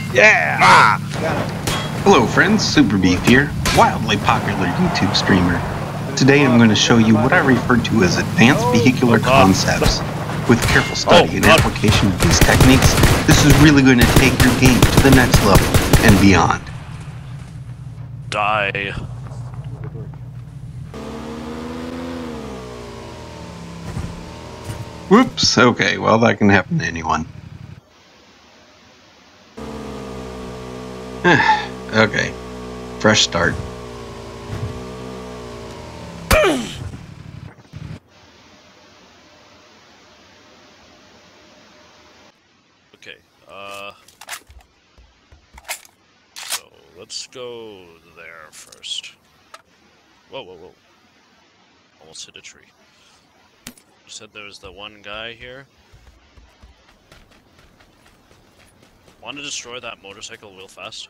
Yeah! Ah! Got it. Hello friends, Super Beef here, wildly popular YouTube streamer. Today I'm going to show you what I refer to as advanced vehicular concepts. With careful study and application of these techniques, this is really going to take your game to the next level and beyond. Die. Whoops, okay, well that can happen to anyone. Okay, fresh start. Okay, so let's go there first. Whoa, whoa, whoa. Almost hit a tree. You said there was the one guy here? Want to destroy that motorcycle real fast?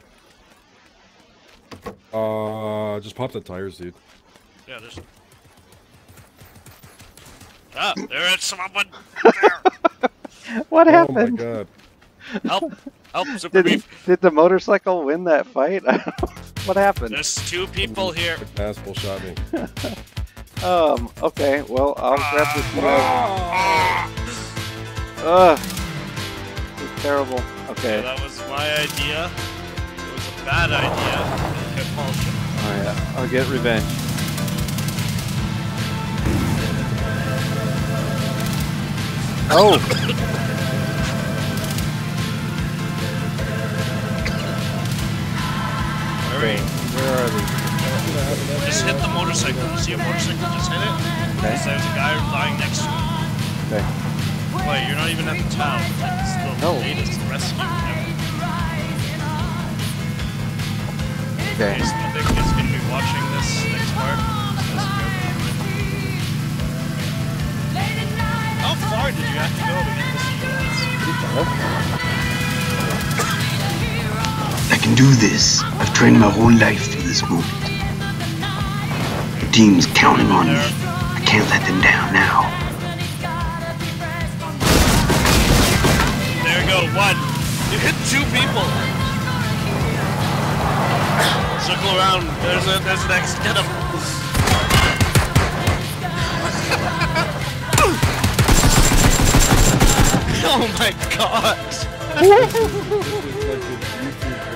Just pop the tires, dude. Yeah, there's... Ah, there is someone there! What Oh my happened? god. Help! Help, Super Beef! Did the motorcycle win that fight? What happened? There's two people here. The asshole shot me. Okay, well, I'll grab this guy. This is terrible. Okay. Yeah, that was my idea. It was a bad idea. Impulsion. Oh yeah, I'll get revenge. Oh! Hurry. Where are they? Just hit the motorcycle. You see a motorcycle? Just hit it. Okay. Because there's a guy lying next to it. Okay. Wait, you're not even at the town. It's the No. latest rescue ever. Okay. Okay, so I think he's going to be watching this next part. How far did you have to go to get this US? I can do this. I've trained my whole life for this moment. The team's counting on me. I can't let them down now. There you go, one. You hit two people. Circle around. There's an X. Get him. Oh my god.